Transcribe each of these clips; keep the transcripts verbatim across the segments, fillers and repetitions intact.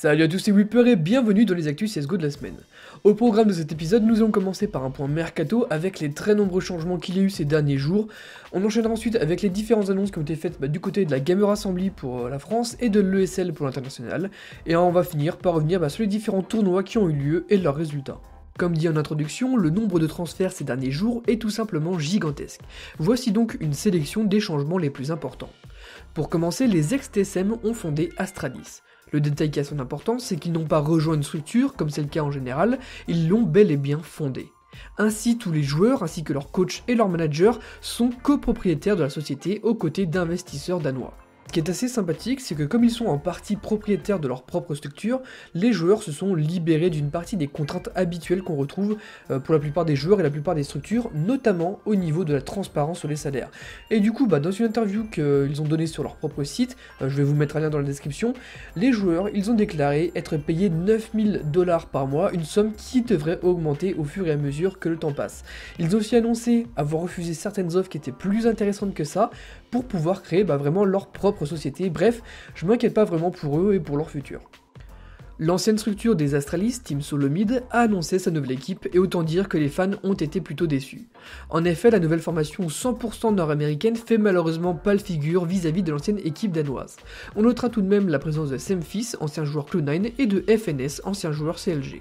Salut à tous, c'est Whipper et bienvenue dans les actus C S G O de la semaine. Au programme de cet épisode, nous allons commencer par un point mercato avec les très nombreux changements qu'il y a eu ces derniers jours. On enchaînera ensuite avec les différentes annonces qui ont été faites bah, du côté de la Gamer Assembly pour euh, la France et de l'E S L pour l'international. Et on va finir par revenir bah, sur les différents tournois qui ont eu lieu et leurs résultats. Comme dit en introduction, le nombre de transferts ces derniers jours est tout simplement gigantesque. Voici donc une sélection des changements les plus importants. Pour commencer, les ex-T S M ont fondé Astralis. Le détail qui a son importance, c'est qu'ils n'ont pas rejoint une structure, comme c'est le cas en général, ils l'ont bel et bien fondée. Ainsi, tous les joueurs, ainsi que leurs coachs et leurs managers, sont copropriétaires de la société aux côtés d'investisseurs danois. Ce qui est assez sympathique, c'est que comme ils sont en partie propriétaires de leur propre structure, les joueurs se sont libérés d'une partie des contraintes habituelles qu'on retrouve pour la plupart des joueurs et la plupart des structures, notamment au niveau de la transparence sur les salaires. Et du coup, bah, dans une interview qu'ils ont donnée sur leur propre site, je vais vous mettre un lien dans la description, les joueurs, ils ont déclaré être payés neuf mille dollars par mois, une somme qui devrait augmenter au fur et à mesure que le temps passe. Ils ont aussi annoncé avoir refusé certaines offres qui étaient plus intéressantes que ça, pour pouvoir créer bah, vraiment leur propre société. Bref, je m'inquiète pas vraiment pour eux et pour leur futur. L'ancienne structure des Astralis, Team Solomid, a annoncé sa nouvelle équipe et autant dire que les fans ont été plutôt déçus. En effet, la nouvelle formation cent pour cent nord-américaine fait malheureusement pâle figure vis-à-vis de l'ancienne équipe danoise. On notera tout de même la présence de Semphis, ancien joueur Cloud nine, et de F N S, ancien joueur C L G.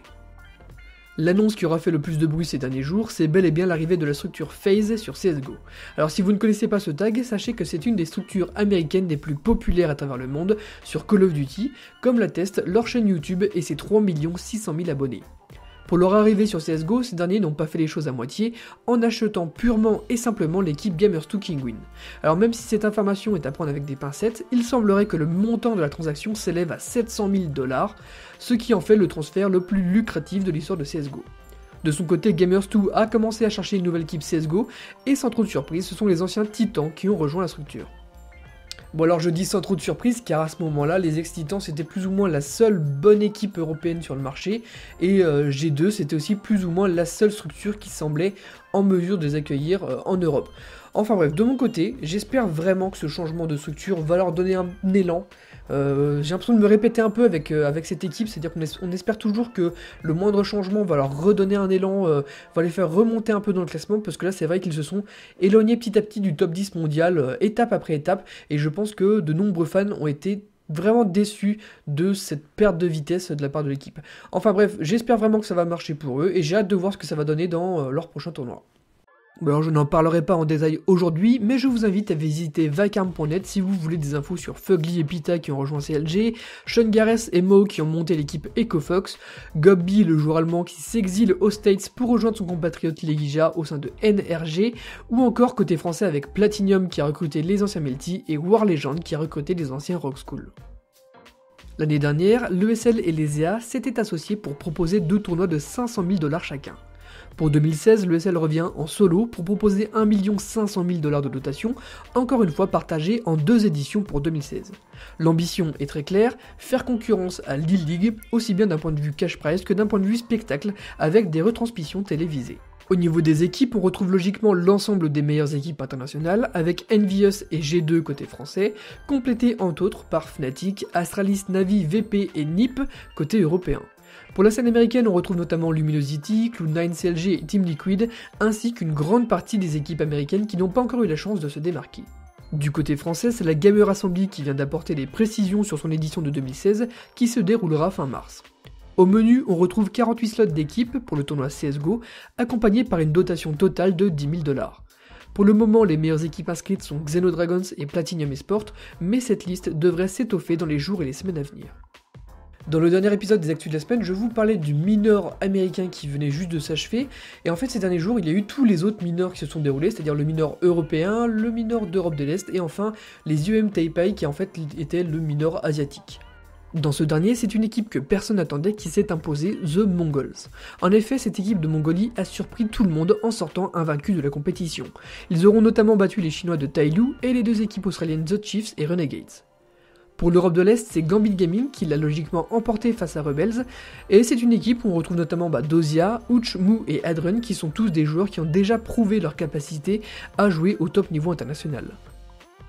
L'annonce qui aura fait le plus de bruit ces derniers jours, c'est bel et bien l'arrivée de la structure FaZe sur C S G O. Alors si vous ne connaissez pas ce tag, sachez que c'est une des structures américaines les plus populaires à travers le monde sur Call of Duty, comme l'atteste leur chaîne YouTube et ses trois millions six cent mille abonnés. Pour leur arrivée sur C S G O, ces derniers n'ont pas fait les choses à moitié en achetant purement et simplement l'équipe Gamers deux Kinguin. Alors même si cette information est à prendre avec des pincettes, il semblerait que le montant de la transaction s'élève à sept cent mille dollars, ce qui en fait le transfert le plus lucratif de l'histoire de C S G O. De son côté, Gamers deux a commencé à chercher une nouvelle équipe C S G O, et sans trop de surprise, ce sont les anciens Titans qui ont rejoint la structure. Bon alors je dis sans trop de surprise car à ce moment-là, les ex-Titans c'était plus ou moins la seule bonne équipe européenne sur le marché et euh, G deux c'était aussi plus ou moins la seule structure qui semblait en mesure de les accueillir euh, en Europe. Enfin bref, de mon côté, j'espère vraiment que ce changement de structure va leur donner un élan. Euh, j'ai l'impression de me répéter un peu avec, euh, avec cette équipe, c'est-à-dire qu'on es, on espère toujours que le moindre changement va leur redonner un élan, euh, va les faire remonter un peu dans le classement, parce que là c'est vrai qu'ils se sont éloignés petit à petit du top dix mondial, euh, étape après étape, et je pense que de nombreux fans ont été vraiment déçus de cette perte de vitesse de la part de l'équipe. Enfin bref, j'espère vraiment que ça va marcher pour eux, et j'ai hâte de voir ce que ça va donner dans euh, leur prochain tournoi. Bon alors je n'en parlerai pas en détail aujourd'hui, mais je vous invite à visiter vacarme point net si vous voulez des infos sur Fugly et Pita qui ont rejoint C L G, Sean Gareth et Mo qui ont monté l'équipe EcoFox, Gobby le joueur allemand qui s'exile aux States pour rejoindre son compatriote Leguija au sein de N R G, ou encore côté français avec Platinum qui a recruté les anciens Melty et War Legend qui a recruté les anciens Rock School. L'année dernière, l'E S L et les E A s'étaient associés pour proposer deux tournois de cinq cent mille dollars chacun. Pour deux mille seize, l'E S L revient en solo pour proposer un million cinq cent mille dollars de dotation, encore une fois partagée en deux éditions pour deux mille seize. L'ambition est très claire, faire concurrence à Lille League, aussi bien d'un point de vue cash prize que d'un point de vue spectacle, avec des retransmissions télévisées. Au niveau des équipes, on retrouve logiquement l'ensemble des meilleures équipes internationales, avec Envious et G deux côté français, complétés entre autres par Fnatic, Astralis, Navi, V P et N I P côté européen. Pour la scène américaine, on retrouve notamment Luminosity, Cloud nine C L G et Team Liquid, ainsi qu'une grande partie des équipes américaines qui n'ont pas encore eu la chance de se démarquer. Du côté français, c'est la Gamer Assembly qui vient d'apporter des précisions sur son édition de deux mille seize, qui se déroulera fin mars. Au menu, on retrouve quarante-huit slots d'équipe pour le tournoi C S G O, accompagnés par une dotation totale de dix mille dollars. Pour le moment, les meilleures équipes inscrites sont Xenodragons et Platinum Esport, mais cette liste devrait s'étoffer dans les jours et les semaines à venir. Dans le dernier épisode des Actus de la semaine, je vous parlais du mineur américain qui venait juste de s'achever, et en fait ces derniers jours il y a eu tous les autres mineurs qui se sont déroulés, c'est-à-dire le mineur européen, le mineur d'Europe de l'Est, et enfin les U M Taipei qui en fait était le mineur asiatique. Dans ce dernier, c'est une équipe que personne n'attendait qui s'est imposée, The Mongols. En effet, cette équipe de Mongolie a surpris tout le monde en sortant invaincus de la compétition. Ils auront notamment battu les Chinois de Tailu et les deux équipes australiennes The Chiefs et Renegades. Pour l'Europe de l'Est, c'est Gambit Gaming qui l'a logiquement emporté face à Rebels, et c'est une équipe où on retrouve notamment bah, Dozia, Uch, Mu et Adrun qui sont tous des joueurs qui ont déjà prouvé leur capacité à jouer au top niveau international.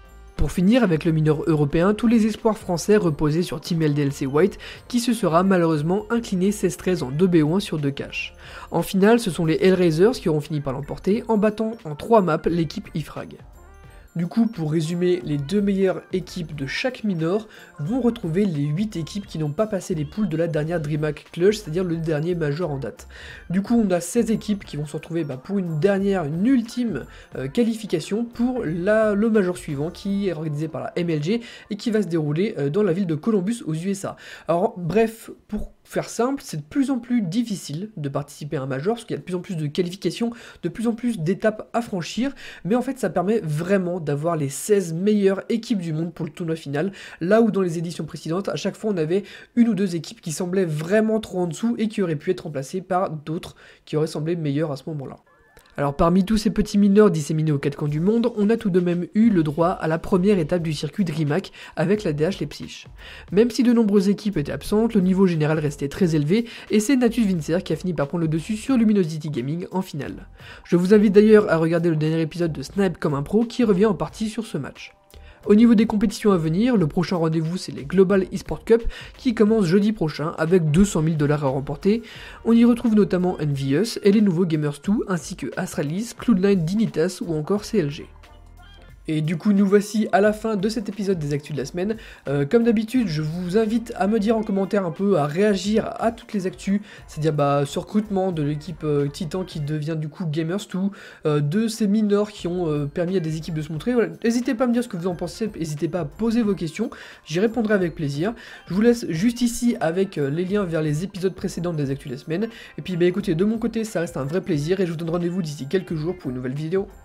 Pour finir avec le mineur européen, tous les espoirs français reposaient sur Team L D L C White qui se sera malheureusement incliné seize treize en deux B O un sur deux caches. En finale, ce sont les Hellraisers qui auront fini par l'emporter en battant en trois maps l'équipe Ifrag. Du coup, pour résumer, les deux meilleures équipes de chaque minor vont retrouver les huit équipes qui n'ont pas passé les poules de la dernière DreamHack Clutch, c'est-à-dire le dernier major en date. Du coup, on a seize équipes qui vont se retrouver bah, pour une dernière, une ultime euh, qualification pour la, le major suivant qui est organisé par la M L G et qui va se dérouler euh, dans la ville de Columbus aux U S A. Alors, bref, pour faire simple, c'est de plus en plus difficile de participer à un major, parce qu'il y a de plus en plus de qualifications, de plus en plus d'étapes à franchir, mais en fait ça permet vraiment d'avoir les seize meilleures équipes du monde pour le tournoi final, là où dans les éditions précédentes, à chaque fois on avait une ou deux équipes qui semblaient vraiment trop en dessous et qui auraient pu être remplacées par d'autres qui auraient semblé meilleures à ce moment-là. Alors parmi tous ces petits mineurs disséminés aux quatre coins du monde, on a tout de même eu le droit à la première étape du circuit DreamHack avec la D H Leipzig. Même si de nombreuses équipes étaient absentes, le niveau général restait très élevé et c'est Natus Vincer qui a fini par prendre le dessus sur Luminosity Gaming en finale. Je vous invite d'ailleurs à regarder le dernier épisode de Snipe comme un pro qui revient en partie sur ce match. Au niveau des compétitions à venir, le prochain rendez-vous c'est les Global eSport Cup qui commence jeudi prochain avec deux cent mille dollars à remporter. On y retrouve notamment Envious et les nouveaux Gamers deux ainsi que Astralis, Cloud nine, Dignitas ou encore C L G. Et du coup, nous voici à la fin de cet épisode des actus de la semaine. Euh, comme d'habitude, je vous invite à me dire en commentaire un peu, à réagir à toutes les actus, c'est-à-dire bah, ce recrutement de l'équipe euh, Titan qui devient du coup Gamers deux, euh, de ces mineurs qui ont euh, permis à des équipes de se montrer. Voilà. N'hésitez pas à me dire ce que vous en pensez, n'hésitez pas à poser vos questions, j'y répondrai avec plaisir. Je vous laisse juste ici avec euh, les liens vers les épisodes précédents des actus de la semaine. Et puis bah écoutez, de mon côté, ça reste un vrai plaisir et je vous donne rendez-vous d'ici quelques jours pour une nouvelle vidéo.